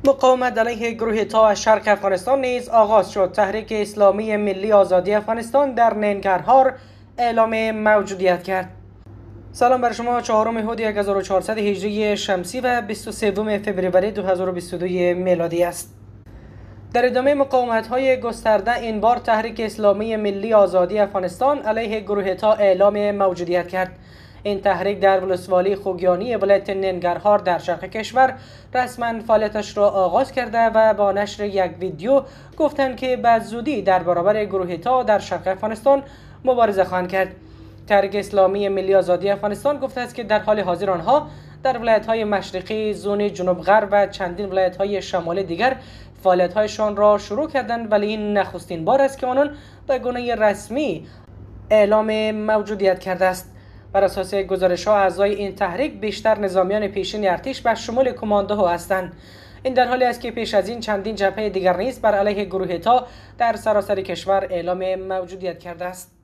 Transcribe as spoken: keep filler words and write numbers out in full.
مقاومت علیه گروه تا از شرق افغانستان نیز آغاز شد. تحریک اسلامی ملی آزادی افغانستان در ننگرهار اعلام موجودیت کرد. سلام بر شما. چهارم اردی هزار و چهارصد هجری شمسی و بیست و سوم فوریه دو هزار و بیست و دو میلادی است. در ادامه مقاومت‌های گسترده این بار تحریک اسلامی ملی آزادی افغانستان علیه گروه تا اعلام موجودیت کرد. این تحریک در ولسوالی خوگیانی ولایت ننگرهار در شرق کشور رسما فعالیتش را آغاز کرده و با نشر یک ویدیو گفتند که به زودی در برابر گروه تا در شرق افغانستان مبارزه خواهند کرد. تحریک اسلامی ملی آزادی افغانستان گفته است که در حال حاضر آنها در ولایت‌های مشرقی، زون جنوب غرب و چندین ولایت‌های شمالی دیگر فعالیت‌هایشان را شروع کردند، ولی این نخستین بار است که آنان به گونه رسمی اعلام موجودیت کرده است. بر اساس گزارش‌ها اعضای این تحریک بیشتر نظامیان پیشین ارتش به شمول کماندوها هستند. این در حالی است که پیش از این چندین جبهه دیگر نیز بر علیه گروه تا در سراسر کشور اعلام موجودیت کرده است.